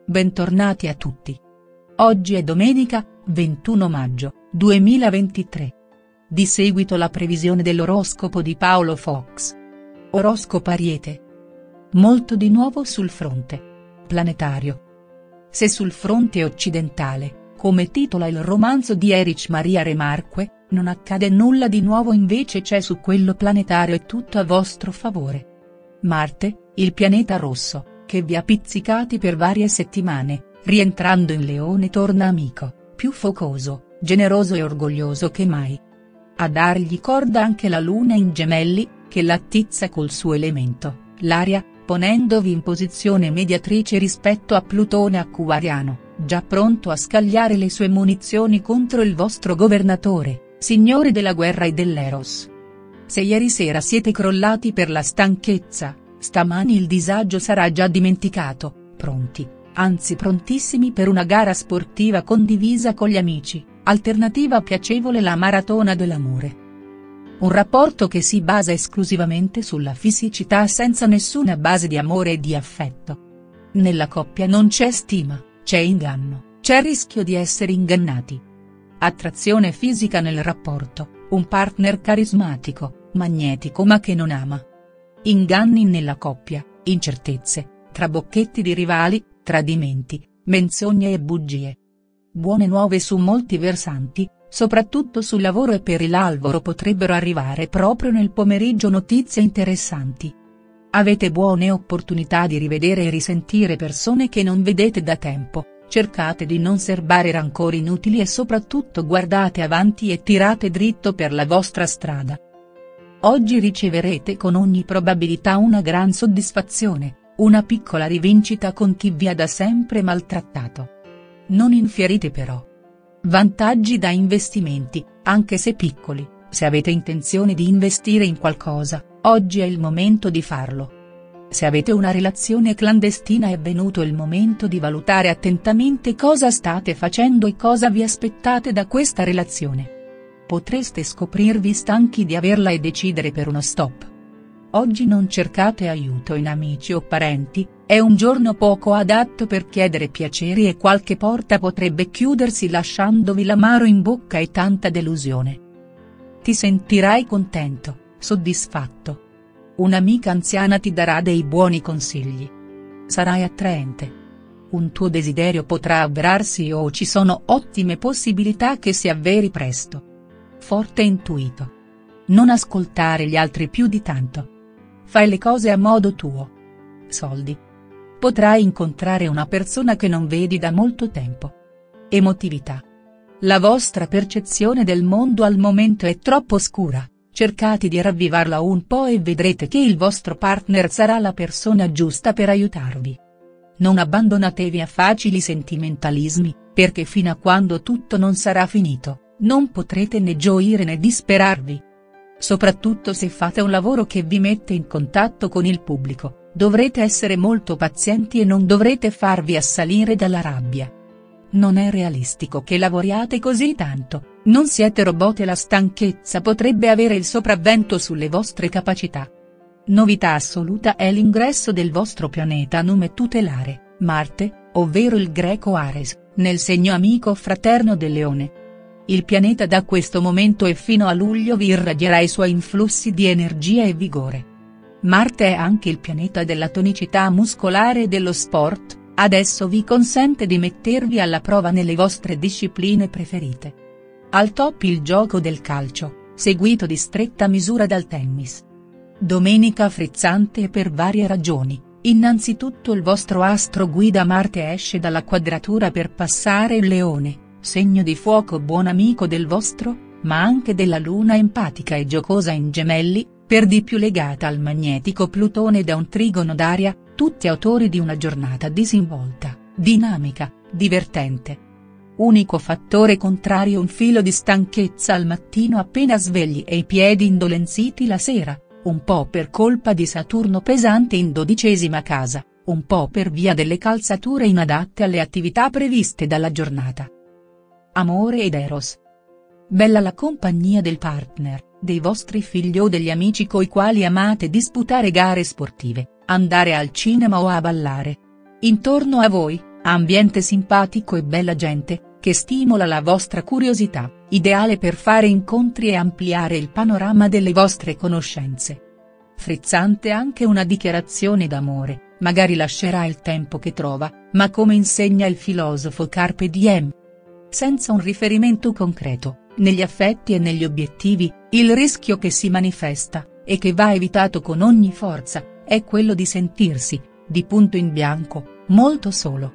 bentornati a tutti. Oggi è domenica, 21 maggio, 2023. Di seguito la previsione dell'oroscopo di Paolo Fox. Oroscopo Ariete. Molto di nuovo sul fronte planetario. Se sul fronte occidentale, come titola il romanzo di Erich Maria Remarque, non accade nulla di nuovo, invece c'è su quello planetario e tutto a vostro favore. Marte, il pianeta rosso, che vi ha pizzicati per varie settimane, rientrando in Leone torna amico, più focoso, generoso e orgoglioso che mai. A dargli corda anche la Luna in Gemelli, che l'attizza col suo elemento, l'aria, ponendovi in posizione mediatrice rispetto a Plutone acquariano, già pronto a scagliare le sue munizioni contro il vostro governatore, signore della guerra e dell'eros. Se ieri sera siete crollati per la stanchezza, stamani il disagio sarà già dimenticato, pronti, anzi prontissimi per una gara sportiva condivisa con gli amici, alternativa piacevole la maratona dell'amore. Un rapporto che si basa esclusivamente sulla fisicità senza nessuna base di amore e di affetto. Nella coppia non c'è stima, c'è inganno, c'è rischio di essere ingannati. Attrazione fisica nel rapporto, un partner carismatico, magnetico ma che non ama. Inganni nella coppia, incertezze, trabocchetti di rivali, tradimenti, menzogne e bugie. Buone nuove su molti versanti, soprattutto sul lavoro e per il lavoro potrebbero arrivare proprio nel pomeriggio notizie interessanti. Avete buone opportunità di rivedere e risentire persone che non vedete da tempo, cercate di non serbare rancori inutili e soprattutto guardate avanti e tirate dritto per la vostra strada. Oggi riceverete con ogni probabilità una gran soddisfazione, una piccola rivincita con chi vi ha da sempre maltrattato. Non infierite però. Vantaggi da investimenti, anche se piccoli, se avete intenzione di investire in qualcosa, oggi è il momento di farlo. Se avete una relazione clandestina è venuto il momento di valutare attentamente cosa state facendo e cosa vi aspettate da questa relazione. Potreste scoprirvi stanchi di averla e decidere per uno stop. Oggi non cercate aiuto in amici o parenti, è un giorno poco adatto per chiedere piaceri e qualche porta potrebbe chiudersi lasciandovi l'amaro in bocca e tanta delusione. Ti sentirai contento, soddisfatto. Un'amica anziana ti darà dei buoni consigli. Sarai attraente. Un tuo desiderio potrà avverarsi o ci sono ottime possibilità che si avveri presto. Forte e intuito. Non ascoltare gli altri più di tanto. Fai le cose a modo tuo. Soldi. Potrai incontrare una persona che non vedi da molto tempo. Emotività. La vostra percezione del mondo al momento è troppo scura, cercate di ravvivarla un po' e vedrete che il vostro partner sarà la persona giusta per aiutarvi. Non abbandonatevi a facili sentimentalismi, perché fino a quando tutto non sarà finito, non potrete né gioire né disperarvi. Soprattutto se fate un lavoro che vi mette in contatto con il pubblico, dovrete essere molto pazienti e non dovrete farvi assalire dalla rabbia. Non è realistico che lavoriate così tanto, non siete robot e la stanchezza potrebbe avere il sopravvento sulle vostre capacità. Novità assoluta è l'ingresso del vostro pianeta nume tutelare, Marte, ovvero il greco Ares, nel segno amico fraterno del Leone. Il pianeta da questo momento e fino a luglio vi irradierà i suoi influssi di energia e vigore. Marte è anche il pianeta della tonicità muscolare e dello sport, adesso vi consente di mettervi alla prova nelle vostre discipline preferite. Al top il gioco del calcio, seguito di stretta misura dal tennis. Domenica frizzante e per varie ragioni, innanzitutto il vostro astro guida Marte esce dalla quadratura per passare il Leone, segno di fuoco buon amico del vostro, ma anche della Luna empatica e giocosa in Gemelli, per di più legata al magnetico Plutone da un trigono d'aria, tutti autori di una giornata disinvolta, dinamica, divertente. Unico fattore contrario un filo di stanchezza al mattino appena svegli e i piedi indolenziti la sera, un po' per colpa di Saturno pesante in 12ª casa, un po' per via delle calzature inadatte alle attività previste dalla giornata. Amore ed Eros. Bella la compagnia del partner, dei vostri figli o degli amici coi quali amate disputare gare sportive, andare al cinema o a ballare. Intorno a voi, Ambiente simpatico e bella gente, che stimola la vostra curiosità, ideale per fare incontri e ampliare il panorama delle vostre conoscenze. Frizzante anche una dichiarazione d'amore, magari lascerà il tempo che trova, ma come insegna il filosofo Carpe Diem. Senza un riferimento concreto, negli affetti e negli obiettivi, il rischio che si manifesta, e che va evitato con ogni forza, è quello di sentirsi, di punto in bianco, molto solo.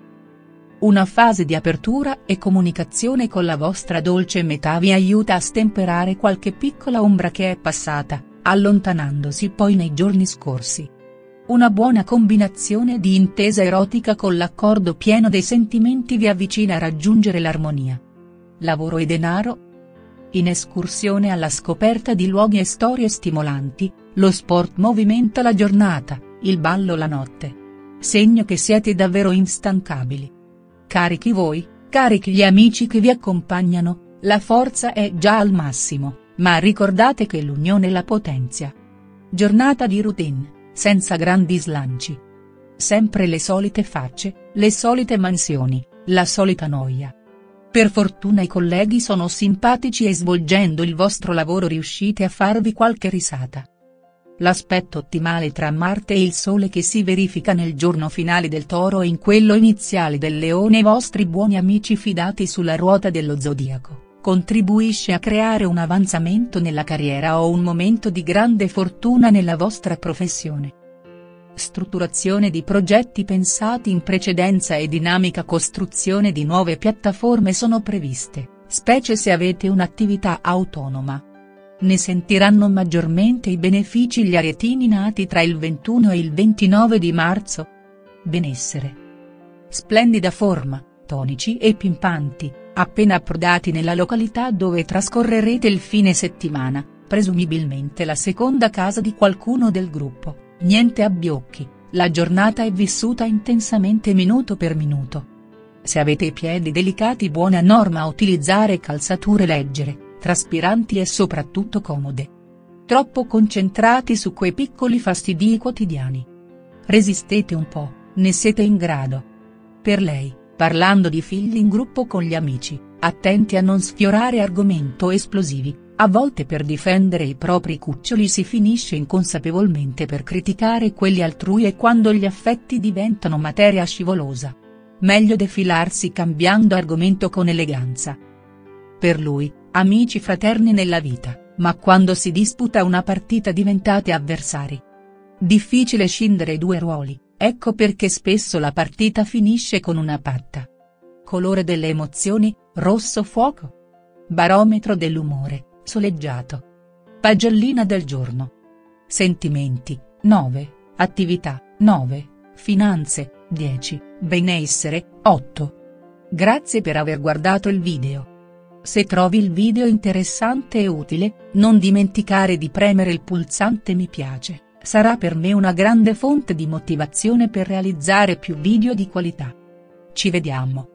Una fase di apertura e comunicazione con la vostra dolce metà vi aiuta a stemperare qualche piccola ombra che è passata, allontanandosi poi nei giorni scorsi. Una buona combinazione di intesa erotica con l'accordo pieno dei sentimenti vi avvicina a raggiungere l'armonia. Lavoro e denaro? In escursione alla scoperta di luoghi e storie stimolanti, lo sport movimenta la giornata, il ballo la notte. Segno che siete davvero instancabili. Carichi voi, carichi gli amici che vi accompagnano, la forza è già al massimo, ma ricordate che l'unione la potenzia. Giornata di routine, senza grandi slanci. Sempre le solite facce, le solite mansioni, la solita noia. Per fortuna i colleghi sono simpatici e svolgendo il vostro lavoro riuscite a farvi qualche risata. L'aspetto ottimale tra Marte e il Sole che si verifica nel giorno finale del Toro e in quello iniziale del Leone, i vostri buoni amici fidati sulla ruota dello zodiaco, contribuisce a creare un avanzamento nella carriera o un momento di grande fortuna nella vostra professione. Strutturazione di progetti pensati in precedenza e dinamica costruzione di nuove piattaforme sono previste, specie se avete un'attività autonoma. Ne sentiranno maggiormente i benefici gli arietini nati tra il 21 e il 29 di marzo. Benessere. Splendida forma, tonici e pimpanti, appena approdati nella località dove trascorrerete il fine settimana, presumibilmente la seconda casa di qualcuno del gruppo, niente abbiocchi, la giornata è vissuta intensamente minuto per minuto. Se avete i piedi delicati, buona norma utilizzare calzature leggere, traspiranti e soprattutto comode. Troppo concentrati su quei piccoli fastidi quotidiani. Resistete un po', ne siete in grado. Per lei, parlando di figli in gruppo con gli amici, attenti a non sfiorare argomenti esplosivi, a volte per difendere i propri cuccioli si finisce inconsapevolmente per criticare quelli altrui e quando gli affetti diventano materia scivolosa. Meglio defilarsi cambiando argomento con eleganza. Per lui, amici fraterni nella vita, ma quando si disputa una partita diventate avversari. Difficile scindere i due ruoli, ecco perché spesso la partita finisce con una patta. Colore delle emozioni, rosso fuoco. Barometro dell'umore, soleggiato. Pagellina del giorno. Sentimenti, 9, attività, 9, finanze, 10, benessere, 8. Grazie per aver guardato il video. Se trovi il video interessante e utile, non dimenticare di premere il pulsante mi piace, sarà per me una grande fonte di motivazione per realizzare più video di qualità. Ci vediamo.